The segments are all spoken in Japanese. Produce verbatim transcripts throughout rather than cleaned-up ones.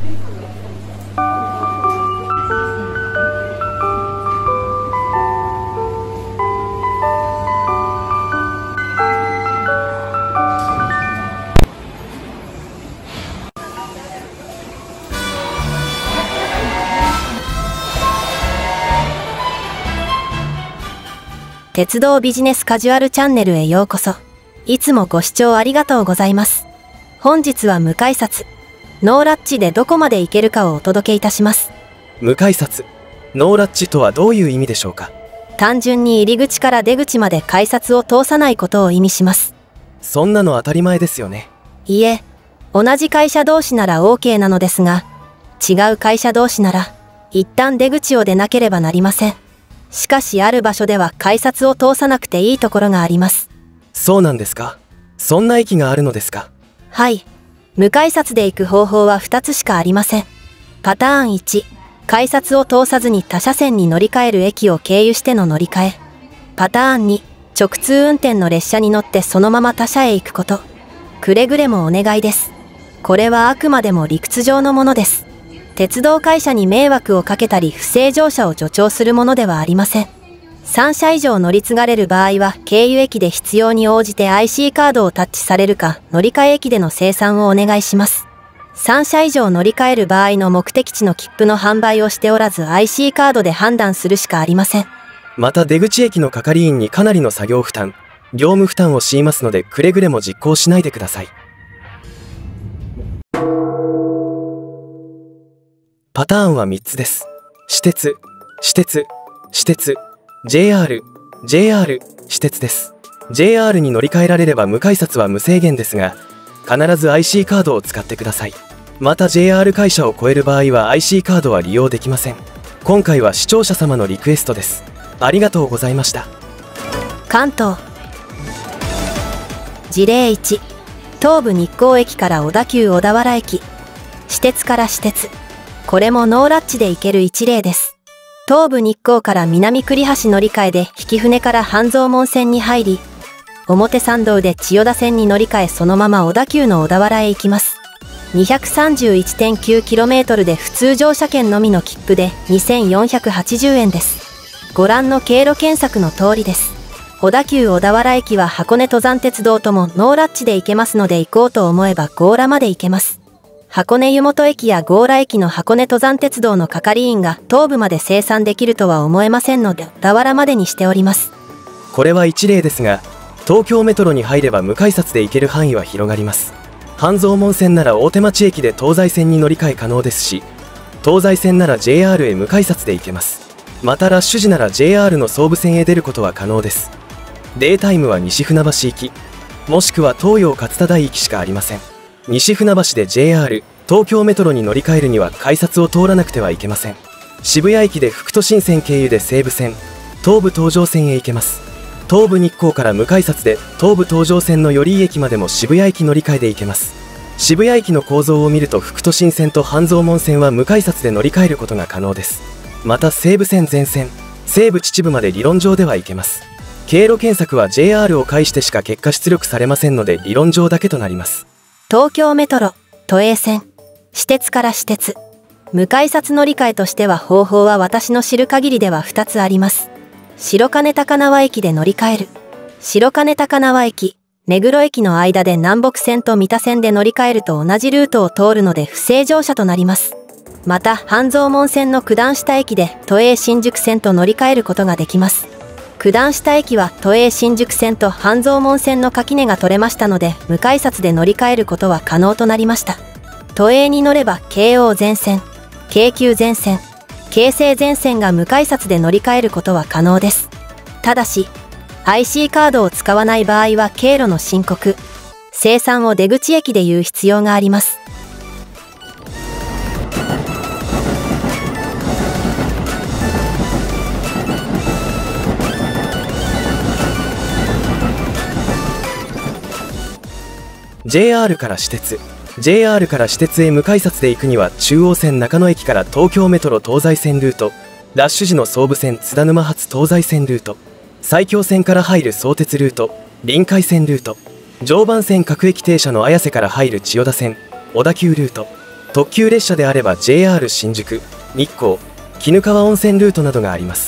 鉄道ビジネスカジュアルチャンネルへようこそ。いつもご視聴ありがとうございます。本日は無改札、ノーラッチでどこまで行けるかをお届けいたします。 無改札、ノーラッチとはどういう意味でしょうか？ 単純に入り口から出口まで改札を通さないことを意味します。 そんなの当たり前ですよね。 いいえ、同じ会社同士なら オーケー なのですが、違う会社同士なら、一旦出口を出なければなりません。しかしある場所では改札を通さなくていいところがあります。 そうなんですか？そんな駅があるのですか？ はい。無改札で行く方法はふたつしかありません。パターンいち、改札を通さずに他車線に乗り換える駅を経由しての乗り換え。パターンに、直通運転の列車に乗ってそのまま他車へ行くこと。くれぐれもお願いです。これはあくまでも理屈上のものです。鉄道会社に迷惑をかけたり不正乗車を助長するものではありません。さん車以上乗り継がれる場合は経由駅で必要に応じて アイシー カードをタッチされるか乗り換え駅での精算をお願いします。さん車以上乗り換える場合の目的地の切符の販売をしておらず アイシー カードで判断するしかありません。 また出口駅の係員にかなりの作業負担、業務負担を強いますのでくれぐれも実行しないでください。パターンはみっつです。私鉄、私鉄、私鉄、ジェイアール、ジェイアール、私鉄です。ジェイアール に乗り換えられれば無改札は無制限ですが、必ず アイシー カードを使ってください。また ジェイアール 会社を超える場合は アイシー カードは利用できません。今回は視聴者様のリクエストです。ありがとうございました。 関東。事例いち、東武日光駅から小田急小田原駅。私鉄から私鉄。これもノーラッチで行ける一例です。東武日光から南栗橋乗り換えで曳舟から半蔵門線に入り、表参道で千代田線に乗り換えそのまま小田急の小田原へ行きます。にひゃくさんじゅういってんきゅうキロメートル で普通乗車券のみの切符でにせんよんひゃくはちじゅうえんです。ご覧の経路検索の通りです。小田急小田原駅は箱根登山鉄道ともノーラッチで行けますので行こうと思えば強羅まで行けます。箱根湯本駅や強羅駅の箱根登山鉄道の係員が東部まで生産できるとは思えませんので、小田原までにしております。 これは一例ですが、東京メトロに入れば無改札で行ける範囲は広がります。半蔵門線なら大手町駅で東西線に乗り換え可能ですし、東西線なら ジェイアール へ無改札で行けます。またラッシュ時なら ジェイアール の総武線へ出ることは可能です。データイムは西船橋行き、もしくは東洋勝田台行きしかありません。西船橋で ジェイアール、東京メトロに乗り換えるには改札を通らなくてはいけません。渋谷駅で副都心線経由で西武線、東武東上線へ行けます。東武日光から無改札で東武東上線の寄居駅までも渋谷駅乗り換えで行けます。渋谷駅の構造を見ると副都心線と半蔵門線は無改札で乗り換えることが可能です。また西武線全線、西武秩父まで理論上では行けます。経路検索は ジェイアール を介してしか結果出力されませんので理論上だけとなります。 東京メトロ、都営線、私鉄から私鉄。無改札乗り換えとしては方法は私の知る限りではふたつあります。白金高輪駅で乗り換える。白金高輪駅、目黒駅の間で南北線と三田線で乗り換えると同じルートを通るので不正乗車となります。また半蔵門線の九段下駅で都営新宿線と乗り換えることができます。九段下駅は都営新宿線と半蔵門線の垣根が取れましたので無改札で乗り換えることは可能となりました。都営に乗れば京王全線、京急全線、京成全線が無改札で乗り換えることは可能です。ただし アイシー カードを使わない場合は経路の申告、精算を出口駅で言う必要があります。 ジェイアール から私鉄、ジェイアール から私鉄へ無改札で行くには中央線中野駅から東京メトロ東西線ルート、ラッシュ時の総武線津田沼発東西線ルート、埼京線から入る相鉄ルート、臨海線ルート、常磐線各駅停車の綾瀬から入る千代田線、小田急ルート、 特急列車であれば ジェイアール 新宿、日光、鬼怒川温泉ルートなどがあります。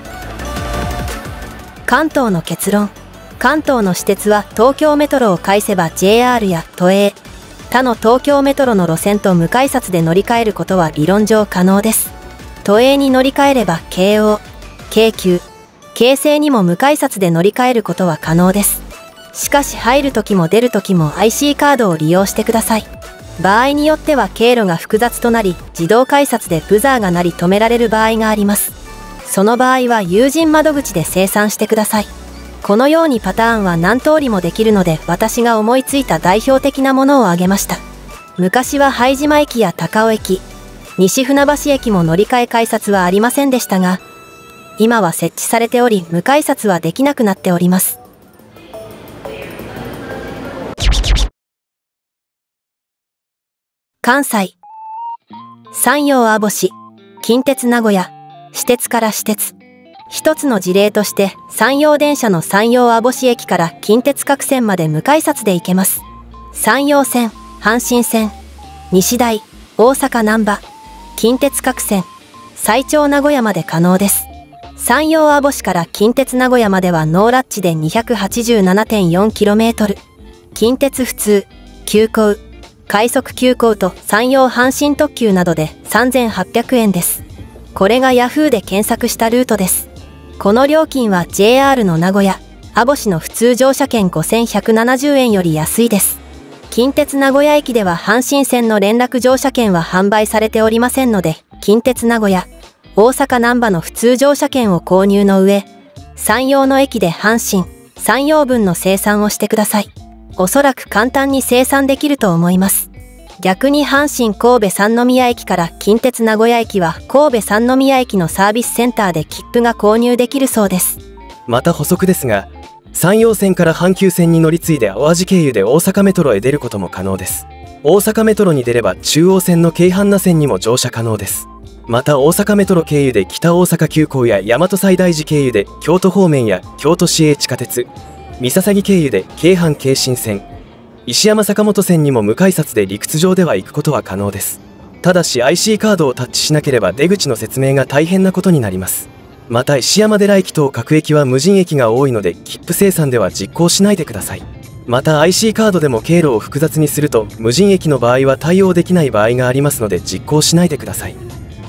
関東の結論。関東の私鉄は東京メトロを介せば ジェイアール や都営、他の東京メトロの路線と無改札で乗り換えることは理論上可能です。都営に乗り換えれば京王、京急、京成にも無改札で乗り換えることは可能です。しかし入るときも出るときも アイシー カードを利用してください。場合によっては経路が複雑となり、自動改札でブザーが鳴り止められる場合があります。その場合は有人窓口で清算してください。このようにパターンは何通りもできるので、私が思いついた代表的なものを挙げました。昔は拝島駅や高尾駅、西船橋駅も乗り換え改札はありませんでしたが、今は設置されており、無改札はできなくなっております。関西、山陽網干、近鉄名古屋、私鉄から私鉄。一つの事例として、山陽電車の山陽網干駅から近鉄各線まで無改札で行けます。山陽線、阪神線、西大、大阪難波、近鉄各線、最長名古屋まで可能です。山陽網干から近鉄名古屋まではノーラッチで にひゃくはちじゅうななてんよんキロメートル。近鉄普通、急行、快速急行と山陽阪神特急などでさんぜんはっぴゃくえんです。これがヤフーで検索したルートです。この料金は ジェイアール の名古屋、網干の普通乗車券ごせんひゃくななじゅうえんより安いです。近鉄名古屋駅では阪神線の連絡乗車券は販売されておりませんので、近鉄名古屋、大阪難波の普通乗車券を購入の上、山陽の駅で阪神、山陽分の清算をしてください。おそらく簡単に清算できると思います。逆に阪神神戸三宮駅から近鉄名古屋駅は神戸三宮駅のサービスセンターで切符が購入できるそうです。 また補足ですが、山陽線から阪急線に乗り継いで淡路経由で大阪メトロへ出ることも可能です。大阪メトロに出れば中央線の京阪那線にも乗車可能です。また大阪メトロ経由で北大阪急行や大和西大寺経由で京都方面や京都市営地下鉄、三笠木経由で京阪京神線、石山坂本線にも無改札で理屈上では行くことは可能です。ただし アイシー カードをタッチしなければ出口の説明が大変なことになります。また石山寺駅等各駅は無人駅が多いので切符清算では実行しないでください。また アイシー カードでも経路を複雑にすると無人駅の場合は対応できない場合がありますので実行しないでください。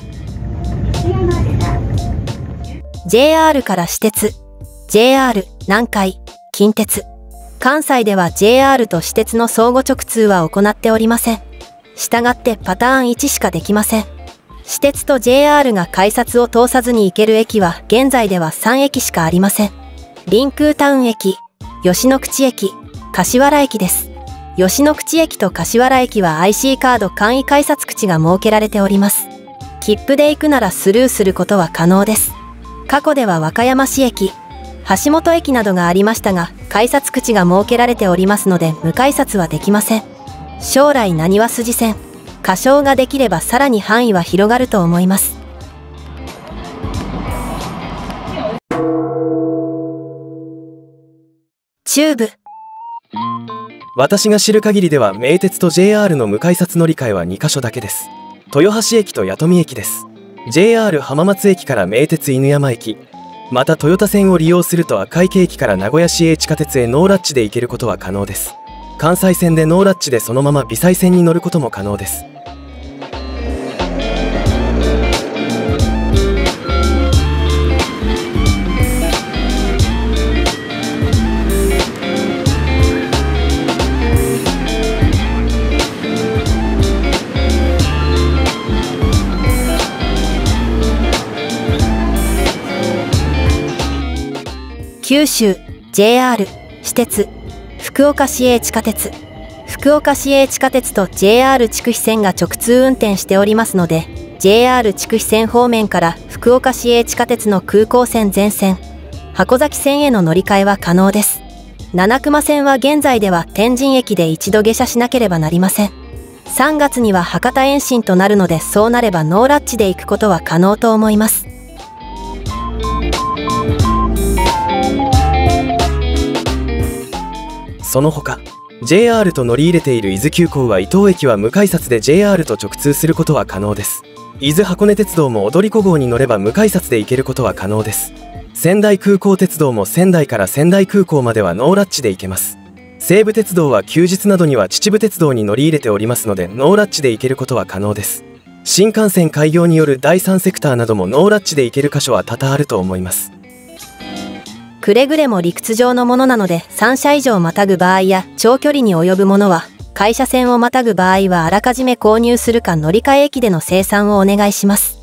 ジェイアール から私鉄、ジェイアール 南海、近鉄。関西では ジェイアール と私鉄の相互直通は行っておりません。したがってパターンいちしかできません。私鉄と ジェイアール が改札を通さずに行ける駅は現在ではさん駅しかありません。臨空タウン駅、吉野口駅、柏原駅です。吉野口駅と柏原駅は アイシー カード簡易改札口が設けられております。切符で行くならスルーすることは可能です。過去では和歌山市駅、橋本駅などがありましたが、改札口が設けられておりますので無改札はできません。将来なにわ筋線、仮称ができればさらに範囲は広がると思います。中部。 私が知る限りでは名鉄と ジェイアール の無改札乗り換えはにカ所だけです。豊橋駅と弥富駅です。ジェイアール 浜松駅から名鉄犬山駅、またトヨタ線を利用すると赤池駅から名古屋市営地下鉄へノーラッチで行けることは可能です。関西線でノーラッチでそのまま微細線に乗ることも可能です。 九州 ジェイアール 私鉄、福岡市営地下鉄、福岡市営地下鉄と ジェイアール 筑肥線が直通運転しておりますので、 ジェイアール 筑肥線方面から福岡市営地下鉄の空港線全線、箱崎線への乗り換えは可能です。七熊線は現在では天神駅で一度下車しなければなりません。さんがつには博多延伸となるので、そうなればノーラッチで行くことは可能と思います。その他、 ジェイアール と乗り入れている伊豆急行は伊東駅は無改札で ジェイアール と直通することは可能です。伊豆箱根鉄道も踊り子号に乗れば無改札で行けることは可能です。仙台空港鉄道も仙台から仙台空港まではノーラッチで行けます。西武鉄道は休日などには秩父鉄道に乗り入れておりますのでノーラッチで行けることは可能です。新幹線開業によるだいさんセクターなどもノーラッチで行ける箇所は多々あると思います。 くれぐれも陸地上のものなのでさん社以上またぐ場合や長距離に及ぶものは会社線をまたぐ場合はあらかじめ購入するか乗り換え駅での精算をお願いします。